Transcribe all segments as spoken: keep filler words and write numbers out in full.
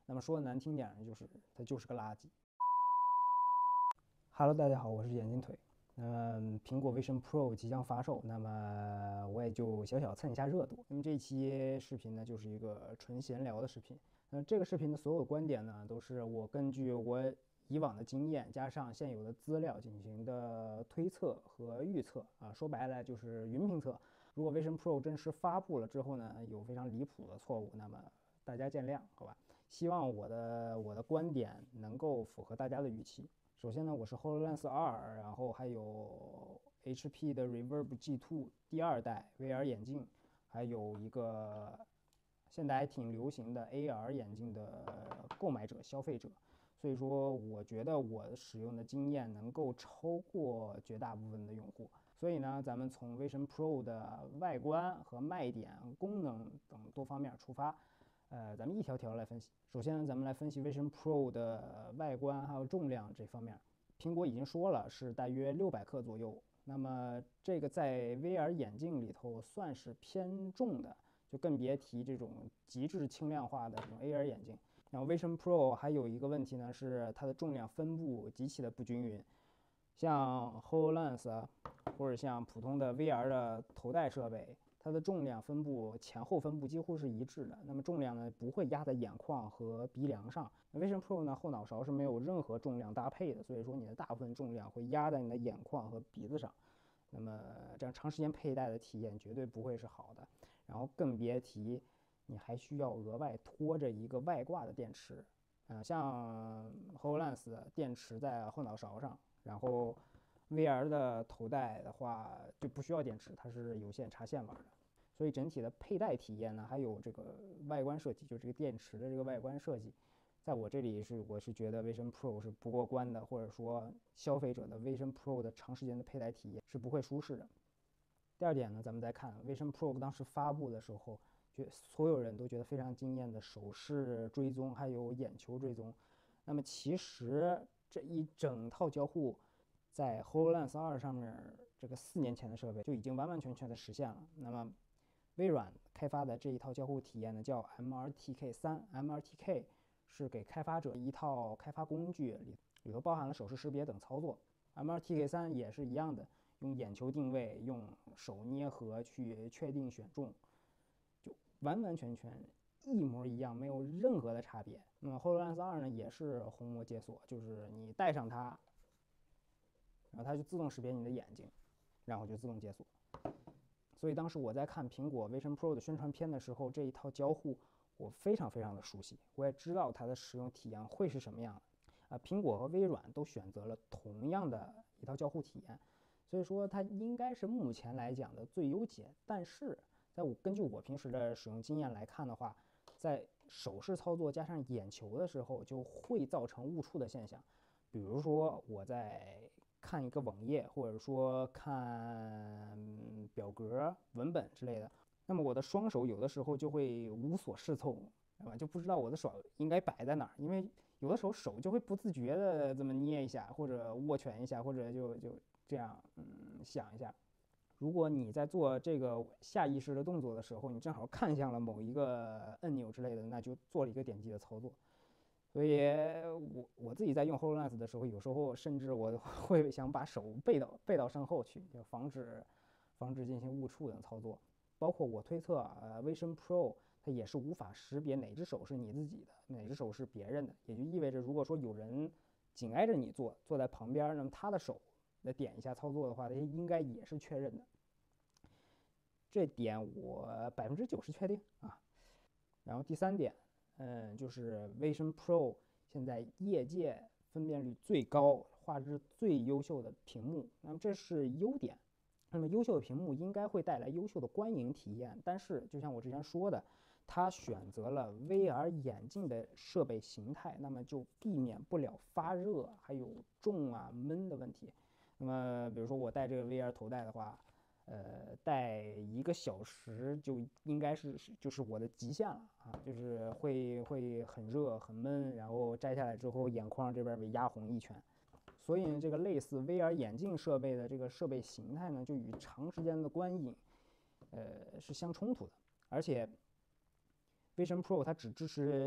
那么说的难听点呢，就是它就是个垃圾。Hello，大家好，我是眼镜腿。嗯，苹果 Vision Pro 即将发售，那么我也就小小蹭一下热度。那么这一期视频呢，就是一个纯闲聊的视频。那这个视频的所有观点呢，都是我根据我以往的经验加上现有的资料进行的推测和预测啊，说白了就是云评测。如果 Vision Pro 正式发布了之后呢，有非常离谱的错误，那么大家见谅，好吧？希望我的我的观点能够符合大家的预期。首先呢，我是 HoloLens 二，然后还有 H P 的 Reverb G 二 第二代 V R 眼镜，还有一个现在还挺流行的 A R 眼镜的购买者、消费者，所以说我觉得我使用的经验能够超过绝大部分的用户。所以呢，咱们从 Vision Pro 的外观和卖点、功能等多方面出发。呃，咱们一条条来分析。首先，咱们来分析 Vision Pro 的外观还有重量这方面。苹果已经说了是大约六百克左右，那么这个在 V R 眼镜里头算是偏重的，就更别提这种极致轻量化的这种 A R 眼镜。然后 Vision Pro 还有一个问题呢，是它的重量分布极其的不均匀，像 HoloLens 啊，或者像普通的 V R 的头戴设备。它的重量分布前后分布几乎是一致的，那么重量呢不会压在眼眶和鼻梁上。Vision Pro 呢后脑勺是没有任何重量搭配的，所以说你的大部分重量会压在你的眼眶和鼻子上，那么这样长时间佩戴的体验绝对不会是好的。然后更别提你还需要额外拖着一个外挂的电池，呃，像 HoloLens 的电池在后脑勺上，然后 V R 的头戴的话就不需要电池，它是有线插线玩的。所以整体的佩戴体验呢，还有这个外观设计，就这个电池的这个外观设计，在我这里是我是觉得 Vision Pro 是不过关的，或者说消费者的 Vision Pro 的长时间的佩戴体验是不会舒适的。第二点呢，咱们再看 Vision Pro 当时发布的时候，觉所有人都觉得非常惊艳的手势追踪，还有眼球追踪。那么其实这一整套交互，在 HoloLens 二上面这个四年前的设备就已经完完全全的实现了。那么微软开发的这一套交互体验呢，叫 M R T K 三 ，M R T K 是给开发者一套开发工具，里里头包含了手势识别等操作。M R T K 三也是一样的，用眼球定位，用手捏合去确定选中，就完完全全一模一样，没有任何的差别。那么 HoloLens 二呢，也是虹膜解锁，就是你戴上它，然后它就自动识别你的眼睛，然后就自动解锁。所以当时我在看苹果 Vision Pro 的宣传片的时候，这一套交互我非常非常的熟悉，我也知道它的使用体验会是什么样的。啊，苹果和微软都选择了同样的一套交互体验，所以说它应该是目前来讲的最优解。但是在我根据我平时的使用经验来看的话，在手势操作加上眼球的时候，就会造成误触的现象。比如说我在看一个网页，或者说看表格、文本之类的，那么我的双手有的时候就会无所适从，对吧？就不知道我的手应该摆在哪儿，因为有的时候手就会不自觉的这么捏一下，或者握拳一下，或者就就这样嗯想一下。如果你在做这个下意识的动作的时候，你正好看向了某一个按钮之类的，那就做了一个点击的操作。所以我我自己在用 HoloLens 的时候，有时候甚至我会想把手背到背到身后去，就防止防止进行误触等操作。包括我推测，呃，Vision Pro 它也是无法识别哪只手是你自己的，哪只手是别人的，也就意味着，如果说有人紧挨着你坐，坐在旁边，那么他的手来点一下操作的话，它应该也是确认的。这点我百分之九十确定啊。然后第三点，嗯，就是 Vision Pro 现在业界分辨率最高、画质最优秀的屏幕，那么这是优点。那么优秀的屏幕应该会带来优秀的观影体验，但是就像我之前说的，它选择了 V R 眼镜的设备形态，那么就避免不了发热、还有重啊闷的问题。那么比如说我戴这个 V R 头戴的话，呃，戴一个小时就应该是就是我的极限了啊，就是会会很热很闷，然后摘下来之后眼眶这边被压红一圈。所以呢，这个类似 V R 眼镜设备的这个设备形态呢，就与长时间的观影，呃，是相冲突的。而且 Vision Pro 它只支持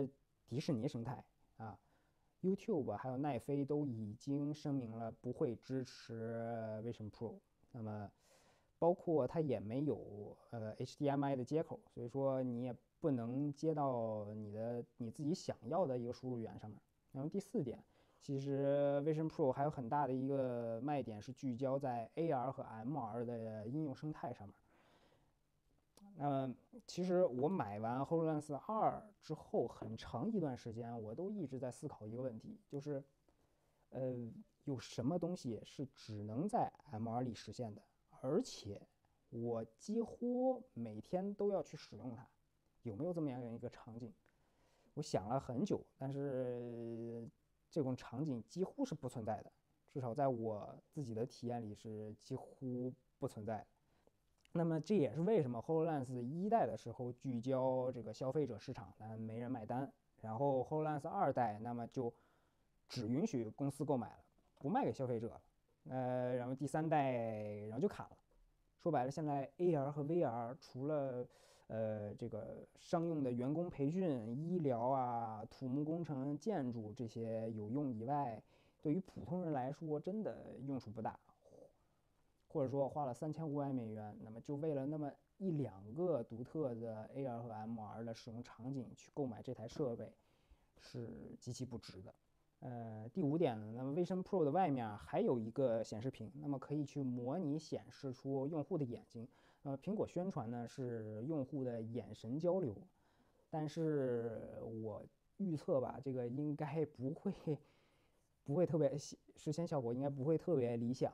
迪士尼生态啊。YouTube 还有奈飞都已经声明了不会支持 Vision Pro， 那么包括它也没有呃 H D M I 的接口，所以说你也不能接到你的你自己想要的一个输入源上面。然后第四点，其实 Vision Pro 还有很大的一个卖点是聚焦在 A R 和 M R 的应用生态上面。那其实我买完 HoloLens 二之后，很长一段时间我都一直在思考一个问题，就是，呃，有什么东西是只能在 M R 里实现的，而且我几乎每天都要去使用它，有没有这么样一个场景？我想了很久，但是这种场景几乎是不存在的，至少在我自己的体验里是几乎不存在的。那么这也是为什么 HoloLens 一代的时候聚焦这个消费者市场，但没人买单，然后 HoloLens 二代那么就只允许公司购买了，不卖给消费者了。呃，然后第三代然后就砍了。说白了，现在 A R 和 V R 除了呃这个商用的员工培训、医疗啊、土木工程、建筑这些有用以外，对于普通人来说真的用处不大。或者说花了三千五百美元，那么就为了那么一两个独特的 A R 和 M R 的使用场景去购买这台设备，是极其不值的。呃，第五点呢，那么 Vision Pro 的外面还有一个显示屏，那么可以去模拟显示出用户的眼睛。呃，苹果宣传呢是用户的眼神交流，但是我预测吧，这个应该不会不会特别实现效果，应该不会特别理想。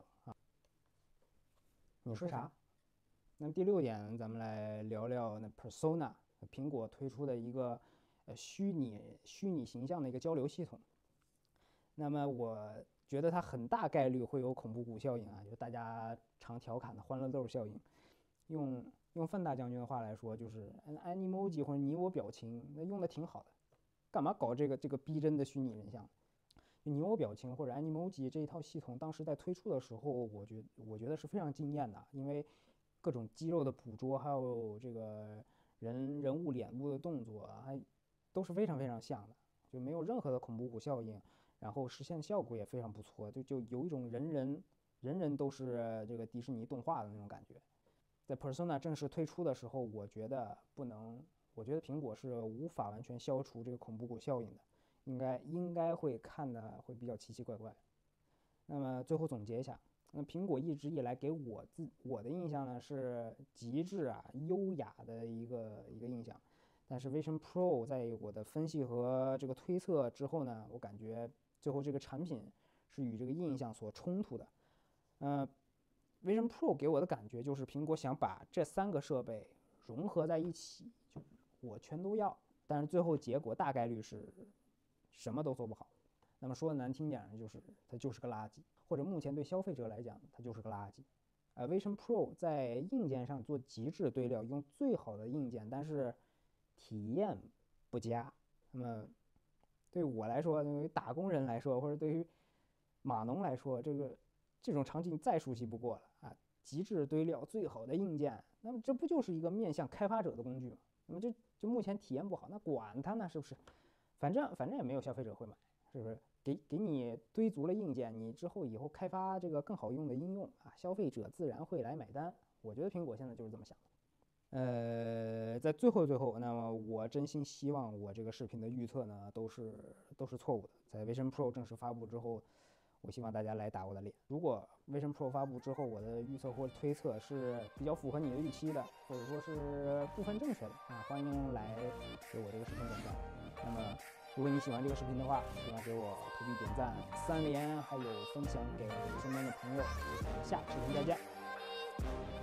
你说啥？那么第六点，咱们来聊聊那 Persona， 苹果推出的一个呃虚拟虚拟形象的一个交流系统。那么我觉得它很大概率会有恐怖谷效应啊，就大家常调侃的欢乐豆效应。用用范大将军的话来说，就是 Animoji 或者你我表情，那用的挺好的，干嘛搞这个这个逼真的虚拟人像？你我表情或者 Animoji 这一套系统，当时在推出的时候，我觉我觉得是非常惊艳的，因为各种肌肉的捕捉，还有这个人人物脸部的动作，还都是非常非常像的，就没有任何的恐怖谷效应，然后实现效果也非常不错，就就有一种人人人人都是这个迪士尼动画的那种感觉。在 Persona 正式推出的时候，我觉得不能，我觉得苹果是无法完全消除这个恐怖谷效应的。应该应该会看的会比较奇奇怪怪。那么最后总结一下，那苹果一直以来给我自我的印象呢是极致啊优雅的一个一个印象，但是 Vision Pro 在我的分析和这个推测之后呢，我感觉最后这个产品是与这个印象所冲突的。呃，Vision Pro 给我的感觉就是苹果想把这三个设备融合在一起，就我全都要，但是最后结果大概率是什么都做不好。那么说的难听点呢，就是它就是个垃圾，或者目前对消费者来讲，它就是个垃圾。呃，Vision Pro 在硬件上做极致堆料，用最好的硬件，但是体验不佳。那么对我来说，对于打工人来说，或者对于码农来说，这个这种场景再熟悉不过了啊！极致堆料，最好的硬件，那么这不就是一个面向开发者的工具吗？那么这就目前体验不好，那管它呢，是不是？反正反正也没有消费者会买，是不是？给给你堆足了硬件，你之后以后开发这个更好用的应用啊，消费者自然会来买单。我觉得苹果现在就是这么想的。呃，在最后最后，那么我真心希望我这个视频的预测呢，都是都是错误的。在 Vision Pro 正式发布之后，我希望大家来打我的脸。如果 Vision Pro 发布之后，我的预测或者推测是比较符合你的预期的，或者说是部分正确的啊，欢迎来给我这个视频点赞。那么，如果你喜欢这个视频的话，希望给我投币点赞、三连，还有分享给身边的朋友。下视频再见。